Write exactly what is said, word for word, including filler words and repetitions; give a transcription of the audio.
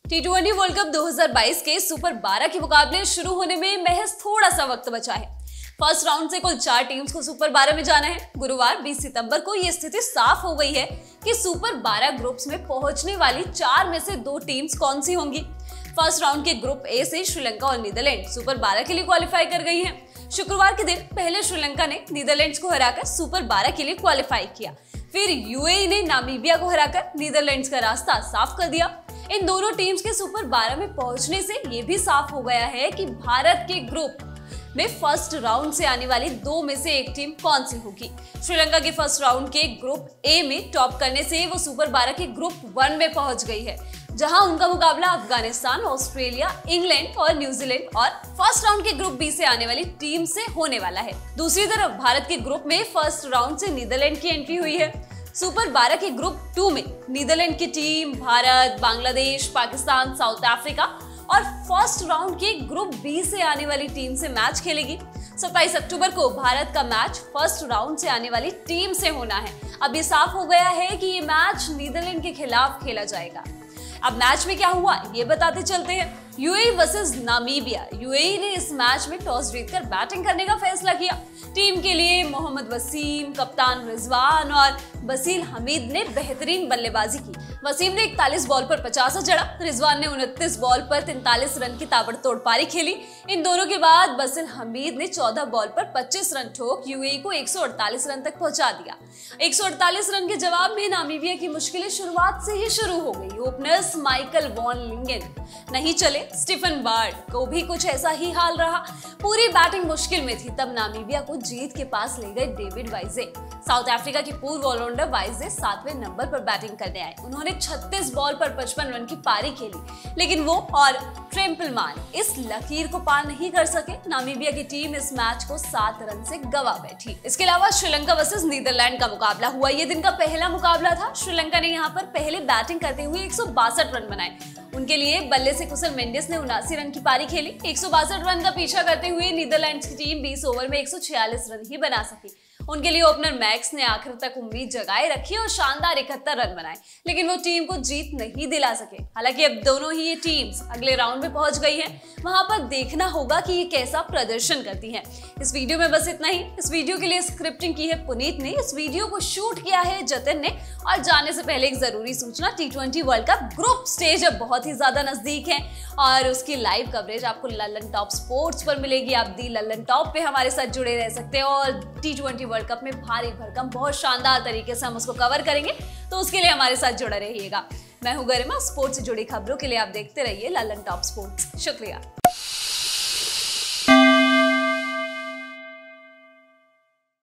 T twenty world cup दो हज़ार बाईस के सुपर बारह के मुकाबले शुरू होने में महज थोड़ा सा वक्त बचा है। फर्स्ट राउंड से कुल चार टीम्स को सुपर बारह में जाना है। गुरुवार बीस सितंबर को यह स्थिति साफ हो गई है कि सुपर बारह ग्रुप्स में पहुंचने वाली चार में से दो टीम्स कौन सी होंगी। फर्स्ट राउंड के ग्रुप ए से श्रीलंका और नीदरलैंड सुपर बारह के लिए क्वालिफाई कर गई हैं। शुक्रवार के दिन पहले श्रीलंका ने नीदरलैंड्स को हराकर सुपर बारह के लिए क्वालिफाई किया। फिर यूएई ने नामीबिया को हराकर नीदरलैंड्स का रास्ता साफ कर दिया। इन दोनों टीम्स के सुपर बारह में पहुंचने से ये भी साफ हो गया है कि भारत के ग्रुप में फर्स्ट राउंड से आने वाली दो में से एक टीम कौन सी होगी। श्रीलंका के फर्स्ट राउंड के ग्रुप ए में टॉप करने से वो सुपर बारह के ग्रुप वन में पहुंच गई है, जहां उनका मुकाबला अफगानिस्तान, ऑस्ट्रेलिया, इंग्लैंड और न्यूजीलैंड और फर्स्ट राउंड के ग्रुप बी से आने वाली टीम से होने वाला है। दूसरी तरफ भारत के ग्रुप में फर्स्ट राउंड से नीदरलैंड की एंट्री हुई है। सुपर बारह के ग्रुप टू में नीदरलैंड की team Bharat, Bangladesh, Pakistan, South Africa और फर्स्ट राउंड के ग्रुप बी से आने वाली टीम से मैच खेलेगी। सत्ताईस अक्टूबर को भारत का मैच फर्स्ट राउंड से आने वाली टीम से होना है। अब ये साफ हो गया है कि ये मैच नीदरलैंड के खिलाफ खेला जाएगा। अब मैच में क्या हुआ ये बताते चलते हैं। UAE versus Namibia. यूएई ने इस मैच में टॉस जीतकर बैटिंग करने का फैसला किया। टीम के लिए मोहम्मद वसीम, कप्तान रिजवान और बसील हमीद ने बेहतरीन बल्लेबाजी की। वसीम ने इकतालीस बॉल पर पचास जड़ा, रिजवान ने उनतीस बॉल पर तैंतालीस रन की ताबड़तोड़ पारी खेली। इन दोनों के बाद बसील हमीद ने चौदह बॉल पर पच्चीस रन ठोक यूएई को एक सौ अड़तालीस रन तक पहुंचा दिया। एक सौ अड़तालीस रन के जवाब में नामीबिया की मुश्किलें शुरुआत से ही शुरू हो गई। ओपनर्स माइकल वॉन लिंगन नहीं चले, स्टीफन बार्ड को भी कुछ ऐसा ही हाल रहा। पूरी बैटिंग मुश्किल में थी, तब नामीबिया को जीत के पास ले गए डेविड वाइजे। साउथ अफ्रीका के पूर्व ऑलराउंडर वाइजे सातवें नंबर पर बैटिंग करने आए। उन्होंने छत्तीस बॉल पर पचपन रन की पारी खेली, लेकिन वो और ट्रेम्पलमान इस लकीर को पार नहीं कर सके। नामीबिया की टीम इस मैच को सात रन से गंवा बैठी। इसके अलावा श्रीलंका वर्सेस नीदरलैंड का मुकाबला हुआ। ये दिन का पहला मुकाबला था। श्रीलंका ने यहाँ पर पहले बैटिंग करते हुए एक सौ बासठ रन बनाए। उनके लिए बल्ले से कुशल मेंडिस ने उनासी रन की पारी खेली। एक सौ बासठ रन का पीछा करते हुए नीदरलैंड्स की टीम बीस ओवर में एक सौ छियालीस रन ही बना सकी। उनके लिए ओपनर मैक्स ने आखिर तक उम्मीद जगाए रखी और शानदार इकहत्तर रन बनाए, लेकिन वो टीम को जीत नहीं दिला सके। हालांकि अब दोनों ही ये टीम्स अगले राउंड में पहुंच गई हैं। वहां पर देखना होगा कि ये कैसा प्रदर्शन करती हैं। इस वीडियो में बस इतना ही। इस वीडियो के लिए स्क्रिप्टिंग की है पुनीत ने, इस वीडियो को शूट किया है जतिन ने। और जाने से पहले एक जरूरी सूचना, T twenty world cup group stage अब बहुत ही ज्यादा नजदीक है और उसकी लाइव कवरेज आपको लल्लन टॉप स्पोर्ट्स पर मिलेगी। आप दी लल्लन टॉप पे हमारे साथ जुड़े रह सकते हैं और टी ट्वेंटी वर्ल्ड कप में भारी भरकम बहुत शानदार तरीके से हम उसको कवर करेंगे, तो उसके लिए हमारे साथ जुड़े रहिएगा। मैं हूं गरिमा। स्पोर्ट्स से जुड़ी खबरों के लिए आप देखते रहिए लल्लन टॉप स्पोर्ट्स। शुक्रिया।